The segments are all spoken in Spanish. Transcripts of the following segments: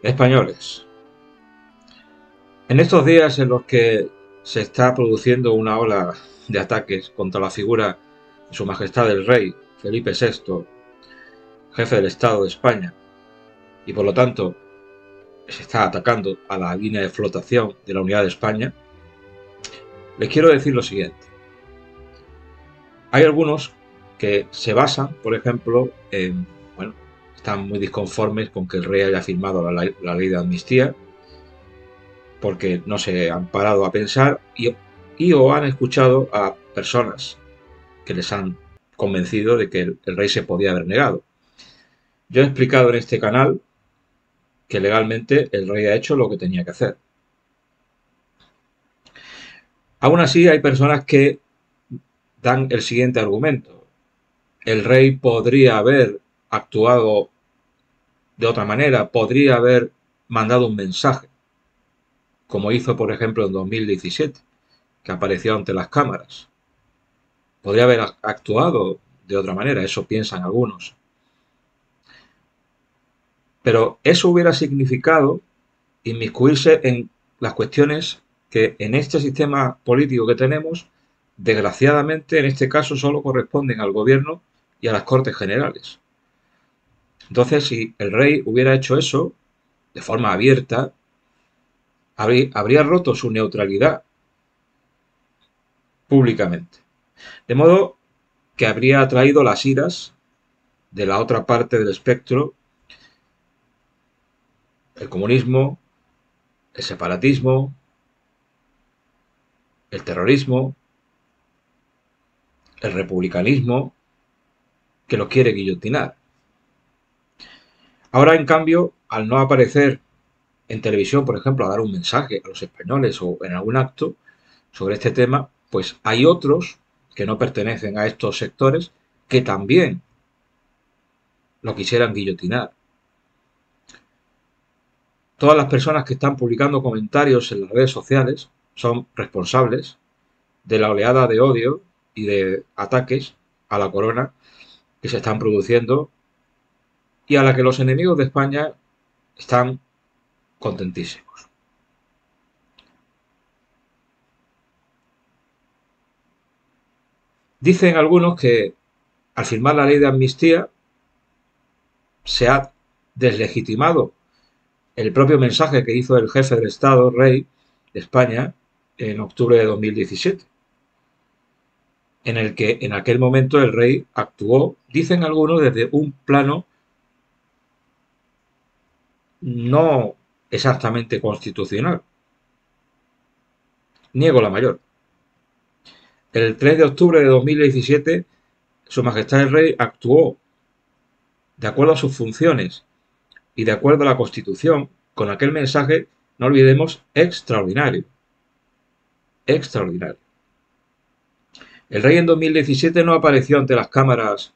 Españoles, en estos días en los que se está produciendo una ola de ataques contra la figura de Su Majestad el Rey Felipe VI, jefe del Estado de España, y por lo tanto se está atacando a la línea de flotación de la Unidad de España, les quiero decir lo siguiente. Hay algunos que se basan, por ejemplo, bueno, están muy disconformes con que el rey haya firmado la ley de amnistía, porque no se han parado a pensar y o han escuchado a personas que les han convencido de que el rey se podía haber negado. Yo he explicado en este canal que legalmente el rey ha hecho lo que tenía que hacer. Aún así, hay personas que dan el siguiente argumento. El rey podría haber actuado de otra manera, podría haber mandado un mensaje, como hizo, por ejemplo, en 2017, que apareció ante las cámaras. Podría haber actuado de otra manera, eso piensan algunos. Pero eso hubiera significado inmiscuirse en las cuestiones que en este sistema político que tenemos, desgraciadamente, en este caso solo corresponden al gobierno y a las Cortes Generales. Entonces, si el rey hubiera hecho eso de forma abierta, habría roto su neutralidad públicamente. De modo que habría atraído las iras de la otra parte del espectro, el comunismo, el separatismo, el terrorismo, el republicanismo, que los quiere guillotinar. Ahora, en cambio, al no aparecer en televisión, por ejemplo, a dar un mensaje a los españoles o en algún acto sobre este tema, pues hay otros que no pertenecen a estos sectores que también lo quisieran guillotinar. Todas las personas que están publicando comentarios en las redes sociales son responsables de la oleada de odio y de ataques a la corona que se están produciendo y a la que los enemigos de España están contentísimos. Dicen algunos que al firmar la ley de amnistía se ha deslegitimado el propio mensaje que hizo el jefe del Estado, rey de España, en octubre de 2017, en el que en aquel momento el rey actuó, dicen algunos, desde un plano no exactamente constitucional. Niego la mayor. El 3 de octubre de 2017, Su Majestad el Rey actuó de acuerdo a sus funciones y de acuerdo a la Constitución, con aquel mensaje, no olvidemos, extraordinario. Extraordinario. El rey en 2017 no apareció ante las cámaras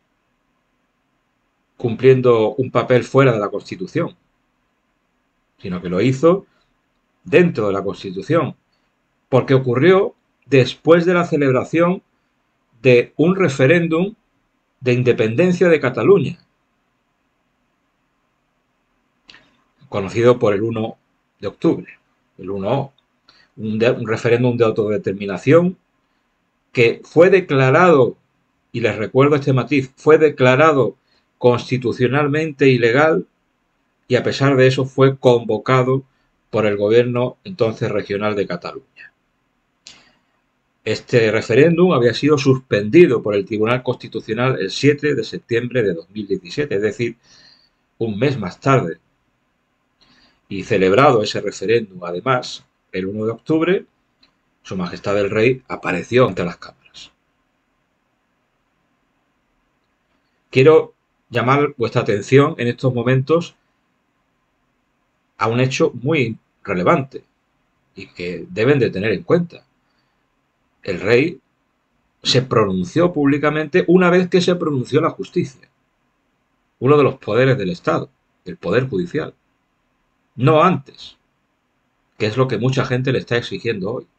cumpliendo un papel fuera de la Constitución, sino que lo hizo dentro de la Constitución, porque ocurrió después de la celebración de un referéndum de independencia de Cataluña, conocido por el 1 de octubre, el 1O, un referéndum de autodeterminación que fue declarado, y les recuerdo este matiz, fue declarado constitucionalmente ilegal y a pesar de eso fue convocado por el gobierno entonces regional de Cataluña. Este referéndum había sido suspendido por el Tribunal Constitucional el 7 de septiembre de 2017, es decir, un mes más tarde. Y celebrado ese referéndum, además, el 1 de octubre, Su Majestad el Rey apareció ante las cámaras. Quiero llamar vuestra atención en estos momentos a un hecho muy relevante y que deben de tener en cuenta. El rey se pronunció públicamente una vez que se pronunció la justicia, uno de los poderes del Estado, el poder judicial, no antes, que es lo que mucha gente le está exigiendo hoy.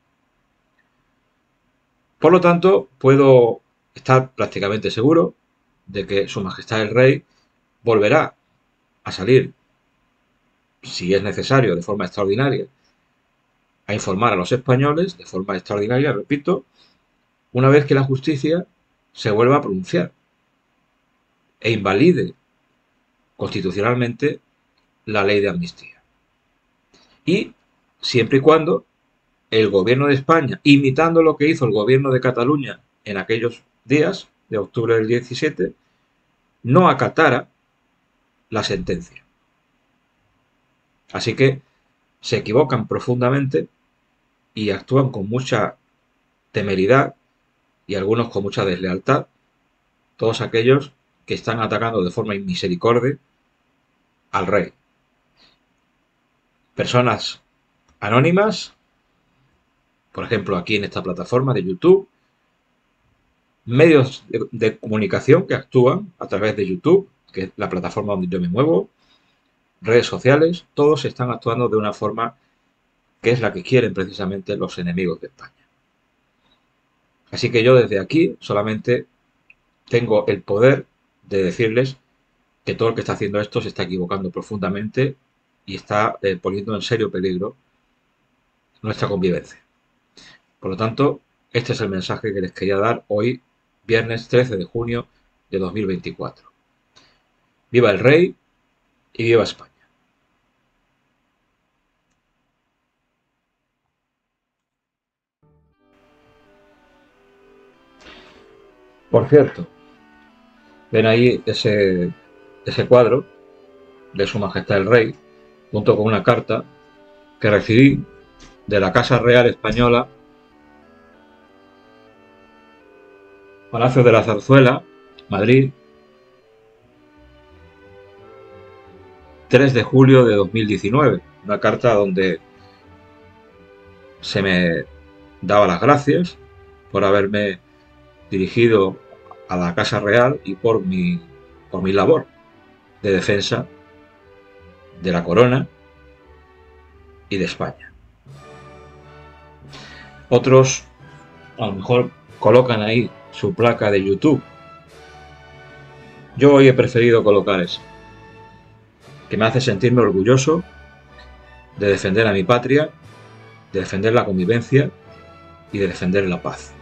Por lo tanto, puedo estar prácticamente seguro de que Su Majestad el Rey volverá a salir si es necesario, de forma extraordinaria, a informar a los españoles, de forma extraordinaria, repito, una vez que la justicia se vuelva a pronunciar e invalide constitucionalmente la ley de amnistía. Y siempre y cuando el gobierno de España, imitando lo que hizo el gobierno de Cataluña en aquellos días de octubre del 17, no acatara la sentencia. Así que se equivocan profundamente y actúan con mucha temeridad y algunos con mucha deslealtad, todos aquellos que están atacando de forma inmisericordia al rey. Personas anónimas, por ejemplo aquí en esta plataforma de YouTube, medios de comunicación que actúan a través de YouTube, que es la plataforma donde yo me muevo, redes sociales, todos están actuando de una forma que es la que quieren precisamente los enemigos de España. Así que yo desde aquí solamente tengo el poder de decirles que todo el que está haciendo esto se está equivocando profundamente y está poniendo en serio peligro nuestra convivencia. Por lo tanto, este es el mensaje que les quería dar hoy, viernes 13 de junio de 2024. ¡Viva el rey y viva España! Por cierto, ven ahí ese cuadro de Su Majestad el Rey, junto con una carta que recibí de la Casa Real Española, Palacio de la Zarzuela, Madrid, 3 de julio de 2019. Una carta donde se me daba las gracias por haberme dirigido a la Casa Real y por mi labor de defensa de la corona y de España. Otros a lo mejor colocan ahí su placa de YouTube. Yo hoy he preferido colocar eso, que me hace sentirme orgulloso de defender a mi patria, de defender la convivencia y de defender la paz.